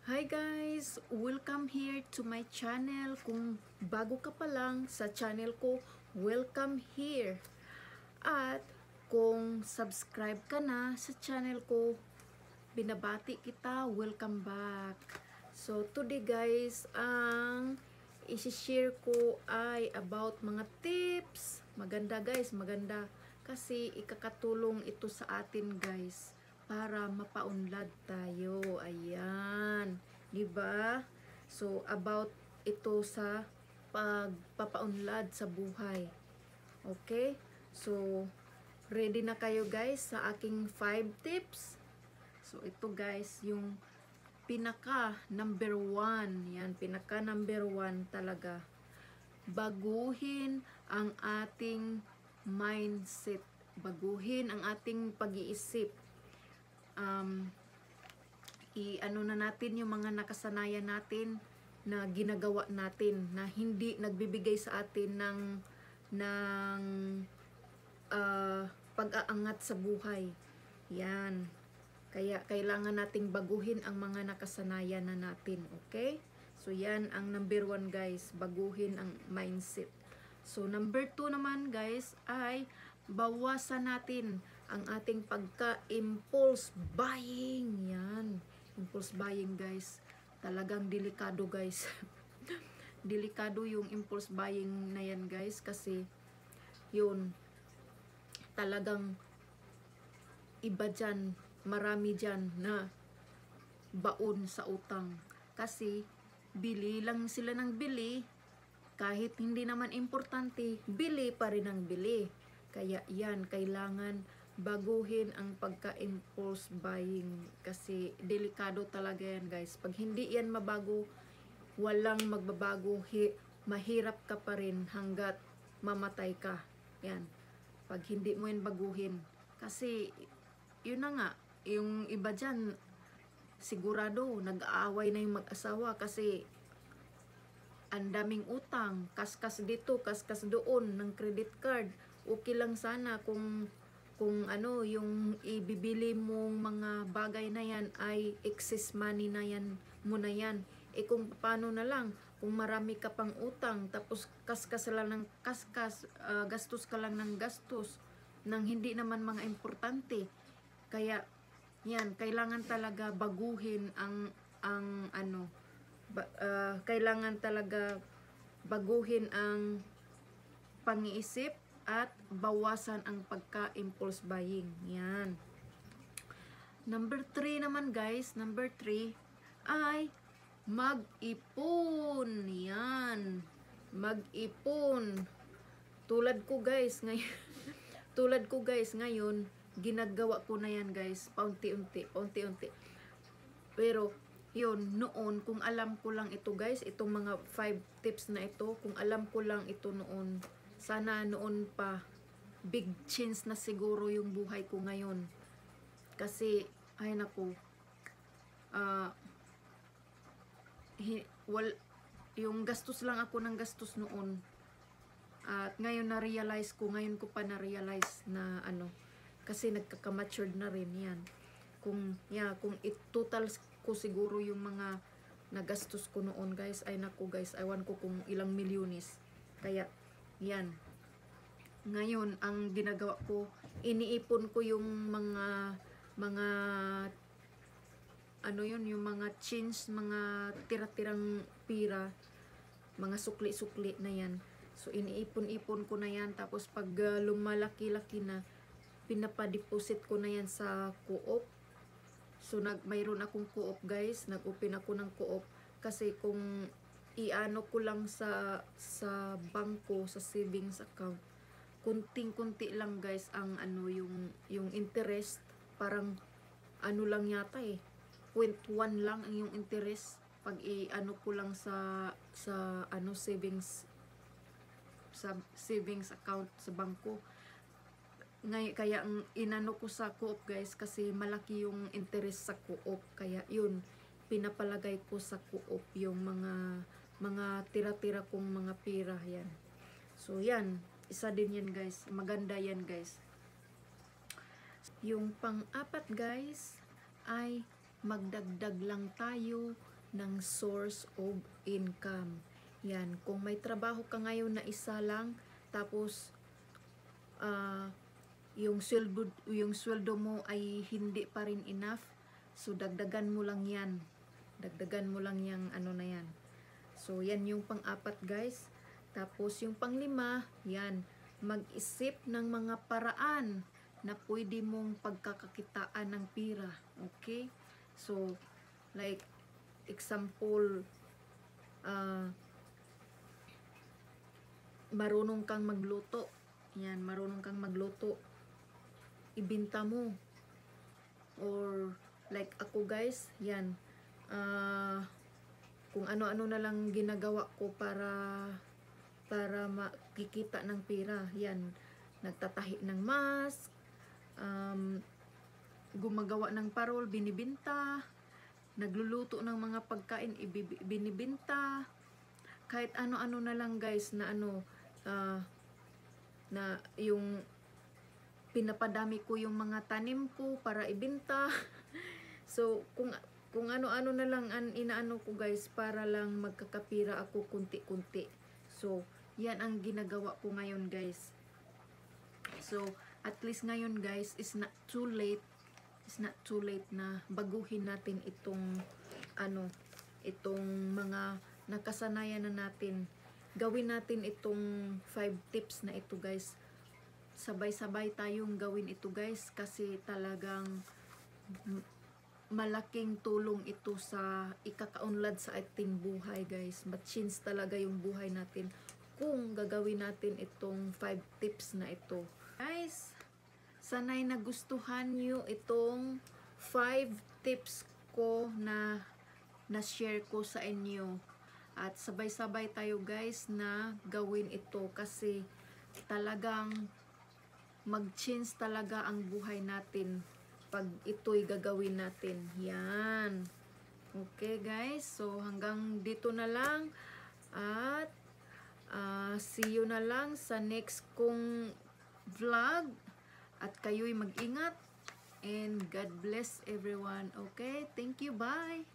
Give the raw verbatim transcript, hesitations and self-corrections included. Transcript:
Hi guys! Welcome here to my channel. Kung bago ka pa lang sa channel ko, welcome here. At kung subscribe ka na sa channel ko, binabati kita, welcome back. So today guys, ang isi-share ko ay about mga tips. Maganda guys, maganda. Kasi ikakatulong ito sa atin guys para mapaunlad tayo. Ayan, 'di ba? So about ito sa pagpapaunlad sa buhay. Okay? So ready na kayo guys sa aking five tips? So ito guys, yung pinaka number one. Yan, pinaka number one talaga. Baguhin ang ating mindset. Baguhin ang ating pag-iisip. Um, i-ano na natin yung mga nakasanayan natin na ginagawa natin na hindi nagbibigay sa atin ng ng uh, pag-aangat sa buhay. Yan. Kaya kailangan nating baguhin ang mga nakasanayan na natin, okay? So yan ang number one guys, baguhin ang mindset. So number two naman guys ay bawasan natin ang ating pagka-impulse buying. Yan, impulse buying guys. Talagang delikado guys. Delikado yung impulse buying na yan guys kasi yun talagang iba dyan, marami dyan na baon sa utang. Kasi bili lang sila ng bili, kahit hindi naman importante, bili pa rin ang bili. Kaya yan, kailangan baguhin ang pagka-impulse buying. Kasi delikado talaga yan guys. Pag hindi yan mabago, walang magbabago. Hi mahirap ka pa rin hanggat mamatay ka. Yan. Pag hindi mo yan baguhin. Kasi yun na nga, yung iba dyan, sigurado, nag-aaway na yung mag-asawa kasi ang daming utang, kaskas dito, kaskas doon, ng credit card. Okay lang sana kung, kung ano, yung ibibili mong mga bagay na yan ay excess money na yan, mo na yan. E kung paano na lang, kung marami ka pang utang, tapos kaskas lang ng kaskas, uh, gastos ka lang ng gastos, nang hindi naman mga importante. Kaya yan, kailangan talaga baguhin ang ang ano ba, uh, kailangan talaga baguhin ang pang-iisip at bawasan ang pagka-impulse buying. Yan. Number three naman guys, number three ay mag-ipon. Yan. Mag-ipon. Tulad ko guys, ngayon tulad ko guys ngayon, ginagawa ko na yan guys, paunti-unti, paunti-unti. Pero yun, noon, kung alam ko lang ito guys, itong mga five tips na ito, kung alam ko lang ito noon, sana noon pa, big change na siguro yung buhay ko ngayon. Kasi, ay naku, uh, hi, wal, yung gastos lang ako ng gastos noon. At ngayon na-realize ko, ngayon ko pa na-realize na ano, kasi nagkaka-matured na rin yan. Kung, yeah, kung it-total ko siguro yung mga nagastos ko noon guys, ay naku guys, aywan ko kung ilang milyones. Kaya, yan. Ngayon, ang ginagawa ko, iniipon ko yung mga, mga, ano yun, yung mga change, mga tira-tirang pira, mga sukli-sukli na yan. So, iniipon-ipon ko na yan. Tapos, pag uh, lumalaki-laki na, pinapadeposit ko na yan sa co-op. So, nag, mayroon akong co-op guys. Nag-open ako ng co-op. Kasi kung iano ko lang sa, sa bangko, sa savings account, kunting-kunti lang guys ang ano, yung, yung interest. Parang, ano lang yata eh. zero point one lang ang yung interest. Pag i-ano ko lang sa, sa ano, savings sa savings account sa bangko. Ngay kaya ang inano ko sa co-op guys kasi malaki yung interest sa co-op, kaya yun pinapalagay ko sa co-op yung mga mga tira-tira kong mga pira yan. So yan, isa din yan guys, maganda yan guys. Yung pang-apat guys ay magdagdag lang tayo ng source of income. Yan, kung may trabaho ka ngayon na isa lang, tapos uh, yung sweldo, yung sweldo mo ay hindi pa rin enough, so dagdagan mo lang yan. Dagdagan mo lang yung ano na yan. So, yan yung pang-apat, guys. Tapos, yung pang-lima, yan, mag-isip ng mga paraan na pwede mong pagkakakitaan ng pira. Okay? So, like, example, uh, marunong kang magluto. Yan, marunong kang magluto. Ibinta mo. Or, like ako guys, yan, uh, kung ano-ano na lang ginagawa ko para para makikita ng pera. Yan, nagtatahi ng mask, um, gumagawa ng parol, binibinta, nagluluto ng mga pagkain, binibinta, kahit ano-ano na lang guys na ano, uh, na yung pinapadami ko yung mga tanim ko para ibenta. So, kung kung ano-ano na lang an inaano ko guys para lang magkakapira ako kunti-kunti. So, yan ang ginagawa ko ngayon guys. So, at least ngayon guys, is not too late. It's not too late na baguhin natin itong ano, itong mga nakasanayan na natin. Gawin natin itong five tips na ito guys. Sabay-sabay tayong gawin ito guys kasi talagang malaking tulong ito sa ikakaunlad sa ating buhay guys. Ma-change talaga yung buhay natin kung gagawin natin itong five tips na ito. Guys, sana'y nagustuhan nyo itong five tips ko na na-share ko sa inyo. At sabay-sabay tayo guys na gawin ito kasi talagang mag-change talaga ang buhay natin pag ito'y gagawin natin. Yan. Okay guys, so hanggang dito na lang at uh, see you na lang sa next kong vlog at kayo'y mag-ingat and God bless everyone. Okay, thank you, bye!